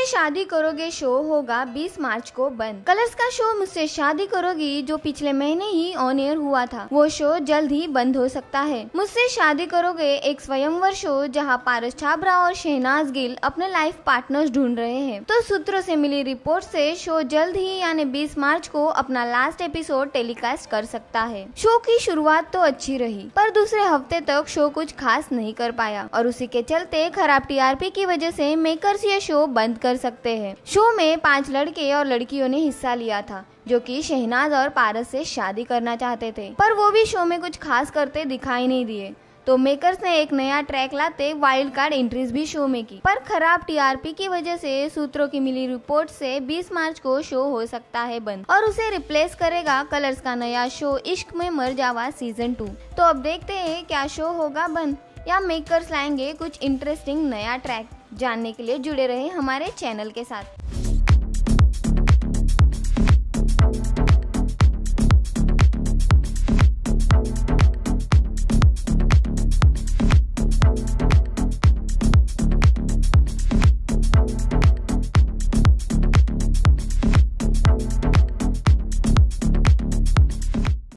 शादी करोगे शो होगा 20 मार्च को बंद। कलर्स का शो मुझसे शादी करोगी जो पिछले महीने ही ऑन एयर हुआ था, वो शो जल्द ही बंद हो सकता है। मुझसे शादी करोगे एक स्वयंवर शो जहां पारस छाबरा और शहनाज गिल अपने लाइफ पार्टनर्स ढूंढ रहे हैं। तो सूत्रों से मिली रिपोर्ट से शो जल्द ही यानी 20 मार्च को अपना लास्ट एपिसोड टेलीकास्ट कर सकता है। शो की शुरुआत तो अच्छी रही, पर दूसरे हफ्ते तक शो कुछ खास नहीं कर पाया और उसी के चलते खराब टीआरपी की वजह से मेकर्स ये शो बंद कर सकते हैं। शो में 5 लड़के और लड़कियों ने हिस्सा लिया था जो कि शहनाज और पारस से शादी करना चाहते थे, पर वो भी शो में कुछ खास करते दिखाई नहीं दिए। तो मेकर्स ने एक नया ट्रैक लाते वाइल्ड कार्ड एंट्रीज भी शो में की, पर खराब टीआरपी की वजह से सूत्रों की मिली रिपोर्ट से 20 मार्च को शो हो सकता है बंद और उसे रिप्लेस करेगा कलर्स का नया शो इश्क में मर जावा सीजन 2। तो अब देखते हैं क्या शो होगा बंद या मेकर्स लाएंगे कुछ इंटरेस्टिंग नया ट्रैक। जानने के लिए जुड़े रहे हमारे चैनल के साथ।